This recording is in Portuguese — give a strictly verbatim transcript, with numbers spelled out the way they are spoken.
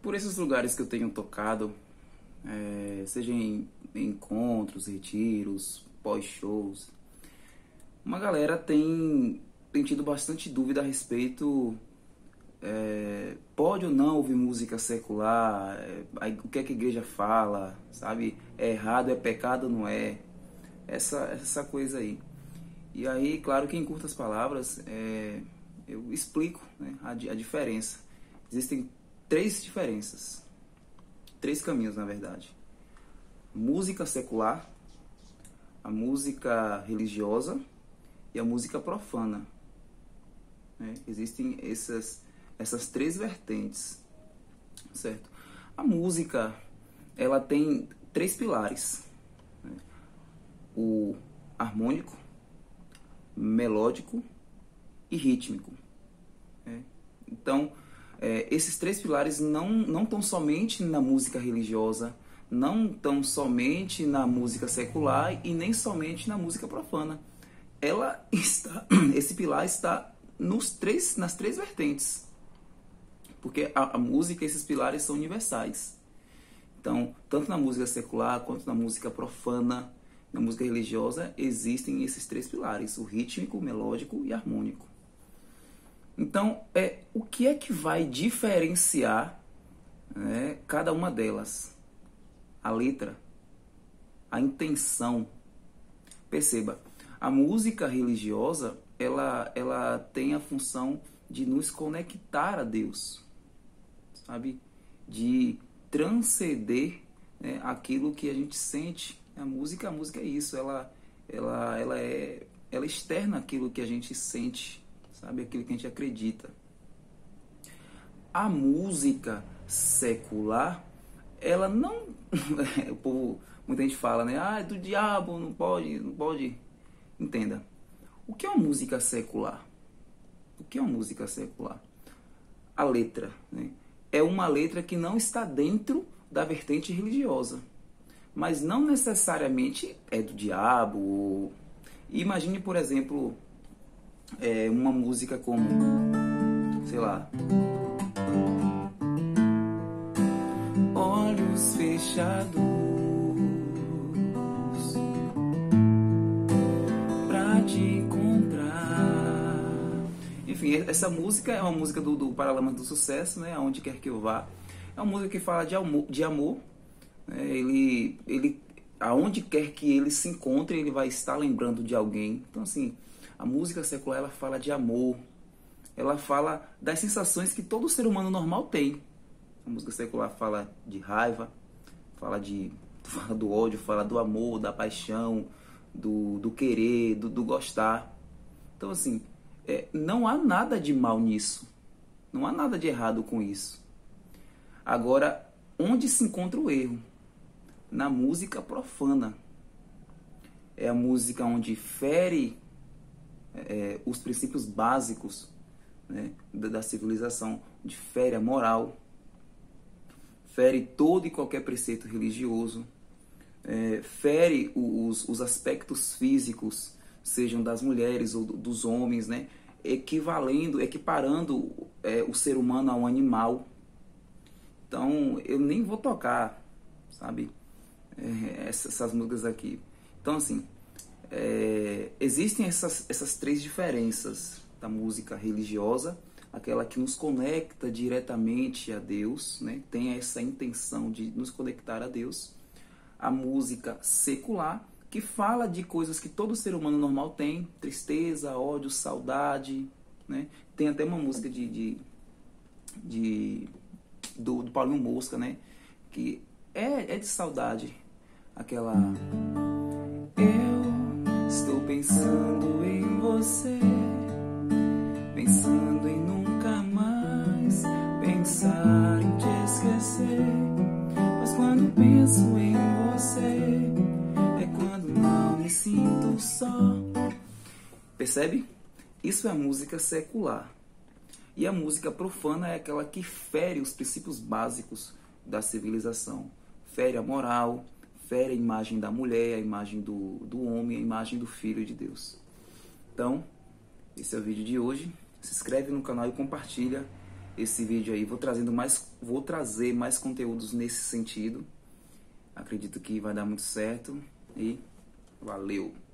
por esses lugares que eu tenho tocado, é, seja em, em encontros, retiros, pós-shows, uma galera tem, tem tido bastante dúvida a respeito, é, pode ou não ouvir música secular, é, aí, o que é que a igreja fala, sabe? É errado, é pecado, não é? Essa, essa coisa aí. E aí, claro que em curtas palavras, é, eu explico, né, a, a diferença. Existem três diferenças, três caminhos, na verdade. Música secular, a música religiosa e a música profana. Né? Existem essas, essas três vertentes, certo? A música, ela tem três pilares, né? O harmônico, melódico e rítmico. Né? Então, é, esses três pilares não não estão somente na música religiosa, não estão somente na música secular e nem somente na música profana. Ela está, esse pilar está nos três, nas três vertentes, porque a, a música, esses pilares são universais. Então, tanto na música secular quanto na música profana, na música religiosa, existem esses três pilares: o rítmico, o melódico e harmônico. Então, é, o que é que vai diferenciar, né, cada uma delas? A letra, a intenção. Perceba, a música religiosa, ela, ela tem a função de nos conectar a Deus, sabe? De transcender, né, aquilo que a gente sente. A música, a música é isso, ela, ela, ela, é, ela externa aquilo que a gente sente, sabe? Aquilo que a gente acredita. A música secular, ela não... o povo, muita gente fala, né? Ah, é do diabo, não pode, não pode... Entenda. O que é uma música secular? O que é uma música secular? A letra, né? É uma letra que não está dentro da vertente religiosa, mas não necessariamente é do diabo. Ou... Imagine, por exemplo, é, uma música como, sei lá, olhos fechados pra te encontrar. Enfim, essa música é uma música do, do Paralamas do Sucesso, né? Aonde quer que eu vá. É uma música que fala de amor, de amor. Né? Ele, ele, aonde quer que ele se encontre, ele vai estar lembrando de alguém. Então, assim, a música secular, ela fala de amor. Ela fala das sensações que todo ser humano normal tem. A música secular fala de raiva, fala, de, fala do ódio, fala do amor, da paixão, do, do querer, do, do gostar. Então, assim, é, não há nada de mal nisso. Não há nada de errado com isso. Agora, onde se encontra o erro? Na música profana. É a música onde fere é, os princípios básicos, né, da, da civilização, onde fere a moral, fere todo e qualquer preceito religioso, é, fere os, os aspectos físicos, sejam das mulheres ou dos homens, né, equivalendo, equiparando é, o ser humano a um animal. Então, eu nem vou tocar, sabe, é, essas, essas músicas aqui. Então, assim, é, existem essas, essas três diferenças da música religiosa, aquela que nos conecta diretamente a Deus, né? Tem essa intenção de nos conectar a Deus. A música secular, que fala de coisas que todo ser humano normal tem: tristeza, ódio, saudade, né? Tem até uma música de, de, de, do, do Paulinho Mosca, né? Que é, é de saudade. Aquela... Eu estou pensando em você, pensando em nunca mais pensar em te esquecer. Mas quando penso em você, é quando não me sinto só. Percebe? Isso é a música secular. E a música profana é aquela que fere os princípios básicos da civilização. Fere a moral, fere a imagem da mulher, a imagem do, do homem, a imagem do Filho de Deus. Então, esse é o vídeo de hoje. Se inscreve no canal e compartilha. esse vídeo aí. Vou trazendo mais, vou trazer mais conteúdos nesse sentido. Acredito que vai dar muito certo e valeu!